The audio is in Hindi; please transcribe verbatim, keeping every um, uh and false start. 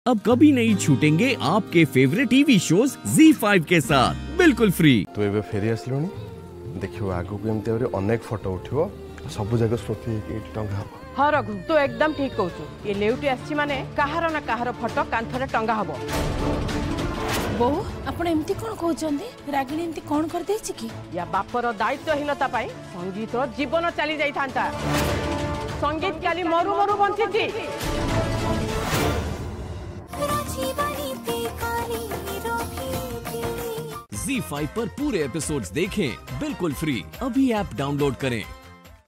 अब कभी नहीं छूटेंगे आपके favourite TV shows Zee five के साथ बिल्कुल फ्री। तू एबे फेरी आसलुनी देखियो आगु को एमते और अनेक फोटो उठियो सब जगह स्मृति के टंगा हबो। हां रघु तू एकदम ठीक कहू। ये लेउटी आछि माने कहार ना कहार फोटो कांथरे टंगा हबो। बहु आपण एमती कोन कहउचंदी रागिनी एमती कोन कर देछि की या बापर दायित्वहीनता पाई संगीत जीवन चली जाई थांता। संगीत काली मरु मरु बंचिछि। ज़ी फाइव पर पूरे एपिसोड्स देखें बिल्कुल फ्री। अभी ऐप डाउनलोड करें।